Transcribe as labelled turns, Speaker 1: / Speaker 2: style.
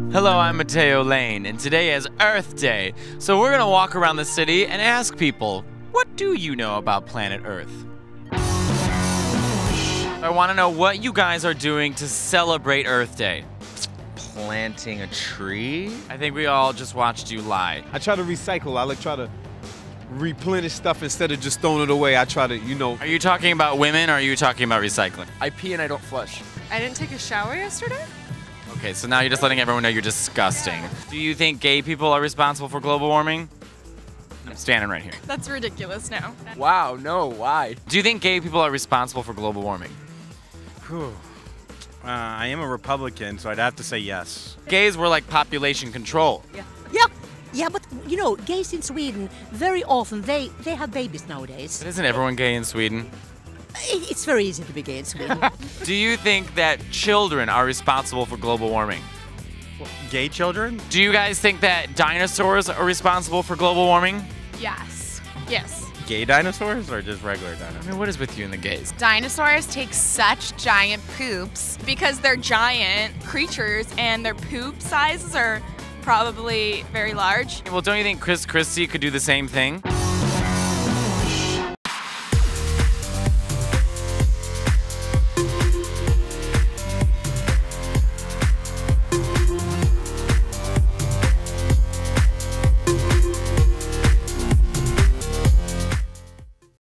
Speaker 1: Hello, I'm Mateo Lane, and today is Earth Day. So we're gonna walk around the city and ask people, what do you know about planet Earth? I wanna know what you guys are doing to celebrate Earth Day.
Speaker 2: Planting a tree?
Speaker 1: I think we all just watched you lie.
Speaker 3: I try to recycle. I try to replenish stuff instead of just throwing it away. I try to,
Speaker 1: Are you talking about women or are you talking about recycling?
Speaker 4: I pee and I don't flush.
Speaker 5: I didn't take a shower yesterday?
Speaker 1: Okay, so now you're just letting everyone know you're disgusting. Do you think gay people are responsible for global warming? I'm standing right here.
Speaker 5: That's ridiculous now.
Speaker 4: Wow, no, why?
Speaker 1: Do you think gay people are responsible for global warming?
Speaker 6: I am a Republican, so I'd have to say yes.
Speaker 1: Gays were like population control.
Speaker 7: Yeah, but gays in Sweden, very often, they have babies nowadays.
Speaker 1: But isn't everyone gay in Sweden?
Speaker 7: It's very easy to be gay in Sweden.
Speaker 1: Do you think that children are responsible for global warming?
Speaker 6: Gay children?
Speaker 1: Do you guys think that dinosaurs are responsible for global warming?
Speaker 5: Yes. Yes.
Speaker 6: Gay dinosaurs or just regular dinosaurs?
Speaker 1: I mean, what is with you and the gays?
Speaker 5: Dinosaurs take such giant poops because they're giant creatures and their poop sizes are probably very large.
Speaker 1: Well, don't you think Chris Christie could do the same thing?